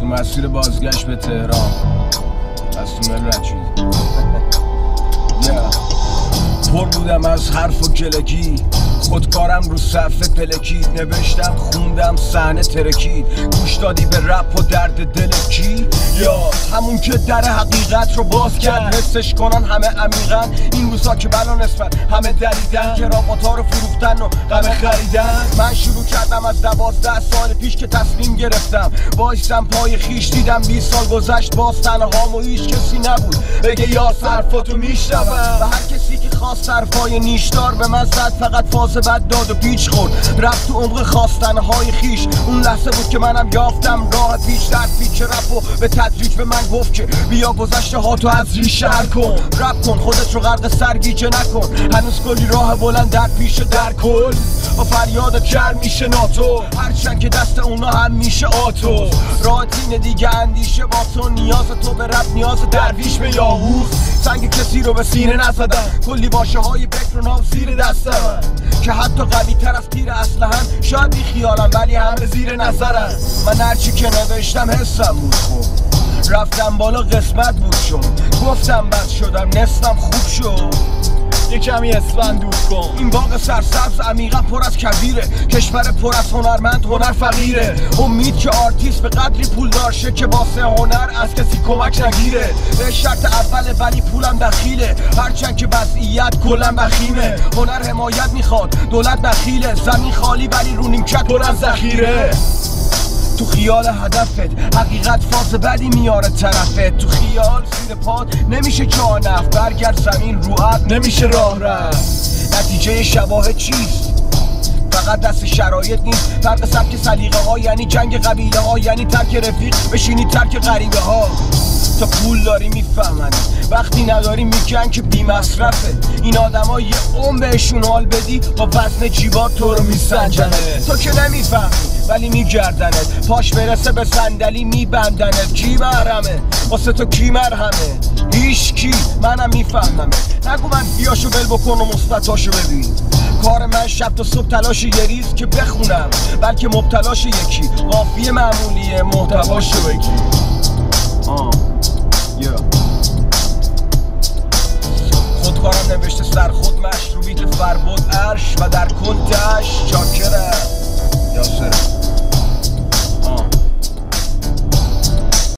مسیر بازگشت به تهران از تونل رد شدیم. پر بودم از حرف و گلگی، خودکارم رو صفحه پلکید، نوشتم خوندم صحنه ترکید، گوش دادی به رپ و درد دل کی؟ یا همون که در حقیقت رو باز کرد، حسش کنن همه عمیقن این روزا که بلا نسبت همه دریدن، کراوات‌ها رو فروختن و غم خریدن. من شروع کردم از 12 سال پیش که تصمیم گرفتم وایستم پای خیش، دیدم 20 سال گذشت باز تنهام و هیچ کسی نبود بگه یا حرفاتو میشنوم، و هر کسی که خواست حرفای نیشدار به من زد فقط فاز بد داد و پیچ خورد، رفت تو عمق خواستنهای خیش. اون لحظه بود که منم یافتم راه پیچ در پیچ رپ و به تدریج به من گفت که بیا گذشته ها تو از ریشه حل کن، رپ کن خودت رو غرق سرگیجه نکن، هنوز کلی راه بلند در پیش در کل، با فریاد کر میشه ناتو، هرچند که دست اونا هم میشه آتو، راه تین دیگه اندیشه با تو، نیاز تو به رپ نیاز درویش به یاهوز، سنگ کسی رو به سینه نزدم، کلی واژه های بکر و نام زیر دستم که حتی قوی تر از تیر اسلحه‌ام، شاید بی خیالم ولی همه زیر نظرم. من هرچی که نوشتم حسم بود، خب رفتم بالا قسمت بود شد، گفتم بد شدم نصفم خوب شد، یه کمی اسفند دود کن. این باغ سرسبز عمیقا پر از کبیره، کشور پر از هنرمند هنر فقیره، امید که آرتیست به قدری پول دارشه که واسه هنر از کسی کمک نگیره، به شرط اوله ولی پولم دخیله، هرچند که وضعیت کلن بخیمه، هنر حمایت میخواد دولت بخیله، زمین خالی ولی رو نیمکت پر از ذخیره، تو خیال هدفت حقیقت فاز بدی میاره طرفت، تو خیال زیر پاد نمیشه جا نفت، برگرد زمین رو اب نمیشه راه رفت، نتیجه شواهد چیست؟ فقط دست شرایط نیست، فرق سبک سلیقه ها یعنی جنگ قبیله ها، یعنی ترک رفیق بشینی ترک غریبه ها، تا پول داری میفهمن وقتی نداری میگن که بی مصرفه، این آدم ها یه بهشون حال بدی با وزن جیبات تو رو میسنجنه، تو که نمیفهمی ولی میگردنت، پاش برسه به صندلی میبندنت، کی محرمه واسه تو کی مرهمه؟ هیچ کی، منم میفهممه، نگو من بیاشو ول بکن و مثبتاشو ببین، کار من شب تا صبح تلاش یه ریز که بخونم، بلکه مبتلاش یکی قافیه معمولیه محتواشو بگی.